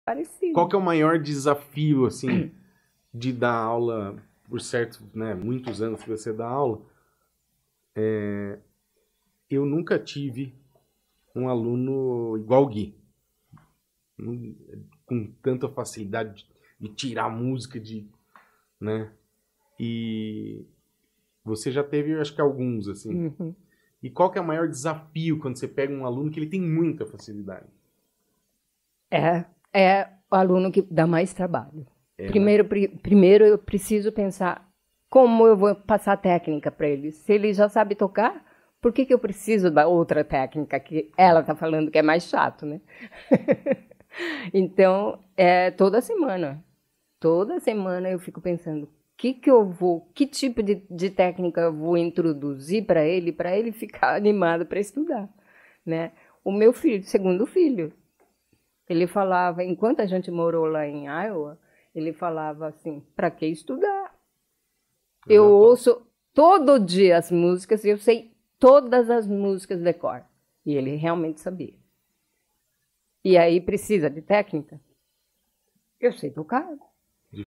parecido. Qual que é o maior desafio, assim, de dar aula por certos, né, muitos anos que você dá aula? Eu nunca tive um aluno igual o Gui, com tanta facilidade de tirar música, né? E você já teve, eu acho que alguns, assim. Uhum. E qual que é o maior desafio quando você pega um aluno que ele tem muita facilidade? É o aluno que dá mais trabalho. É, né? Primeiro eu preciso pensar como eu vou passar a técnica para ele. Se ele já sabe tocar, por que eu preciso da outra técnica que ela está falando que é mais chato, né? Então, toda semana. Toda semana eu fico pensando que tipo de técnica eu vou introduzir para ele ficar animado para estudar, né? O meu filho, segundo filho, ele falava, enquanto a gente morou lá em Iowa, ele falava assim, para que estudar? Eu ouço todo dia as músicas e eu sei todas as músicas de cor. E ele realmente sabia. E aí precisa de técnica? Eu sei tocar.